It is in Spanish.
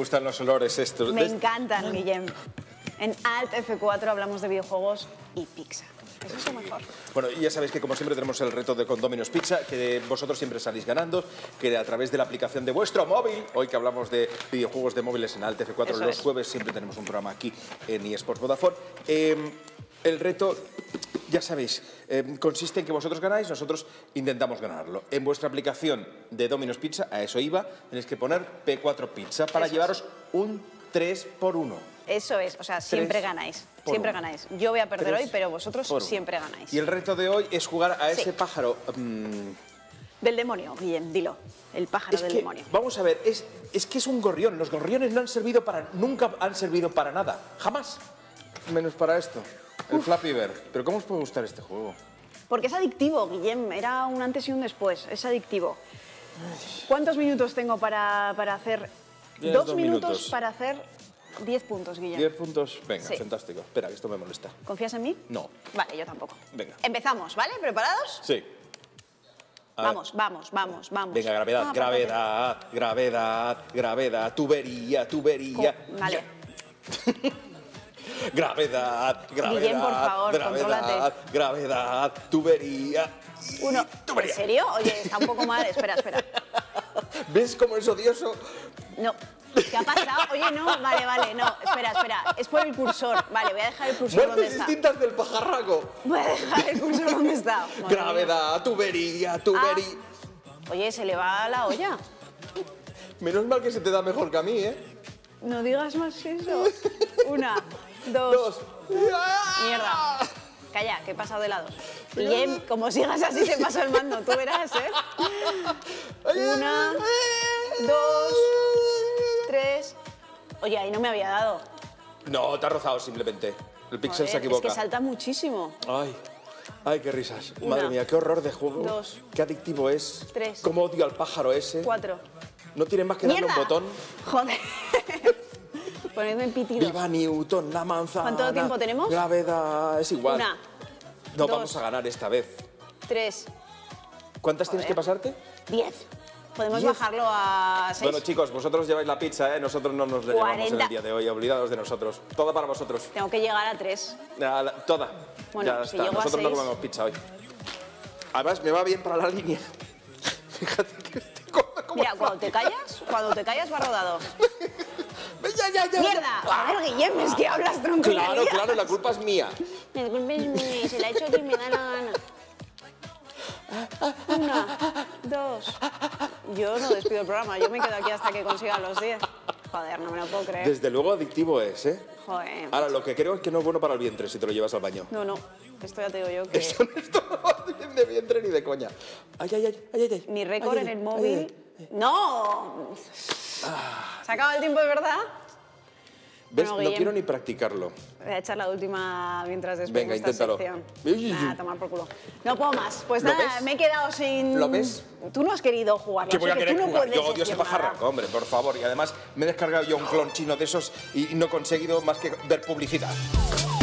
gustan los olores estos. Me encantan, Guillem. En Alt F4 hablamos de videojuegos y pizza. Eso es lo mejor. Bueno, y ya sabéis que como siempre tenemos el reto de con Domino's Pizza, que vosotros siempre salís ganando, que a través de la aplicación de vuestro móvil, hoy que hablamos de videojuegos de móviles en Alt F4, Eso los es. jueves siempre tenemos un programa aquí en eSports Vodafone. El reto, ya sabéis, consiste en que vosotros ganáis, nosotros intentamos ganarlo. En vuestra aplicación de Domino's Pizza, a eso iba, tenéis que poner P4 Pizza para Eso llevaros un 3x1. Eso es, o sea, siempre ganáis. Siempre ganáis. Yo voy a perder hoy, pero vosotros siempre ganáis. Y el reto de hoy es jugar a ese Sí. pájaro. Del demonio, Guillem, dilo. El pájaro del demonio. Vamos a ver, es que es un gorrión. Los gorriones no han servido para, nunca han servido para nada. Jamás. Menos para esto. El Flappy Bird. Pero ¿cómo os puede gustar este juego? Porque es adictivo, Guillem. Era un antes y un después. Es adictivo. ¿Cuántos minutos tengo para hacer? Tienes 2 2 minutos minutos. para hacer 10 puntos, Guillem. 10 puntos. Venga, Sí. fantástico. Espera, que esto me molesta. ¿Confías en mí? No. Vale, yo tampoco. Venga. Empezamos, ¿vale? ¿Preparados? Sí. A ver. Vamos, vamos, vamos, vamos. Venga, gravedad, Ah, gravedad, gravedad, gravedad, tubería, tubería. Vale. Gravedad, gravedad, Guillem, por favor, gravedad, contrólate. gravedad, tubería. Uno. Tubería. ¿En serio? Oye, está un poco mal. Espera, espera. ¿Ves cómo es odioso? No. ¿Qué ha pasado? Oye, no, vale, no. Espera, espera. Es por el cursor. Vale, voy a dejar el cursor donde Muertes está. distintas del pajarraco. Voy a dejar el cursor donde está. Madre mía. Gravedad, tubería, tubería. Oye, se le va la olla. Menos mal que se te da mejor que a mí, ¿eh? No digas más eso. 1, 2. Dos. Mierda. Calla, que he pasado de lado. Guillem, como sigas así te paso el mando, tú verás, ¿eh? 1, 2, 3. Oye, ahí no me había dado. No, te ha rozado simplemente. El pixel Joder, se equivoca. Es que salta muchísimo. Ay, ay, qué risas. Una. Madre mía, qué horror de juego. 2. Qué adictivo es. 3. Cómo odio al pájaro ese. 4. No tiene más que darle un ¡Mierda! botón. Joder. Ponedme en pitidos. Viva Newton, la manzana. ¿Cuánto tiempo tenemos? Gravedad, es igual. 1, No dos. vamos a ganar esta vez. 3, ¿Cuántas tienes que pasarte? 10. Podemos 10. bajarlo a 6. Bueno, chicos, vosotros lleváis la pizza, ¿eh? Nosotros no nos la llevamos en 40. el día de hoy. Olvidados de nosotros. Toda para vosotros. Tengo que llegar a 3. Toda. Bueno, ya si está. llego a Nosotros no 6. comemos pizza hoy. Además, me va bien para la línea. Fíjate que estoy como Mira, cuando te callas va rodado. Ya. ¡Mierda! A ver, Guillem, es que hablas tronconerías. Claro, claro, la culpa es mía. La culpa es mía y se la he hecho que me da la gana. 1, 2. Yo no despido el programa, yo me quedo aquí hasta que consiga los 10. Joder, no me lo puedo creer. Desde luego adictivo es, ¿eh? Joder. Ahora, lo que creo es que no es bueno para el vientre si te lo llevas al baño. No, esto ya te digo yo que... Esto no va bien de vientre ni de coña. Ay. Mi récord Ay, en el ay, móvil... ¡No! ¿Se acaba el tiempo de verdad? ¿Ves? Bueno, No Guillem, quiero ni practicarlo. voy a echar la última mientras después Venga, de esta inténtalo. sección. Uy. Nada, tomar por culo. No puedo más. Pues ¿Lo nada, ves? me he quedado sin... ¿Lo ves? Tú no has querido jugar. ¿Qué voy a así que querer tú no jugar? puedes Yo odio ese decir nada. pajarraco, hombre, por favor. Y además me he descargado yo un clon chino de esos y no he conseguido más que ver publicidad.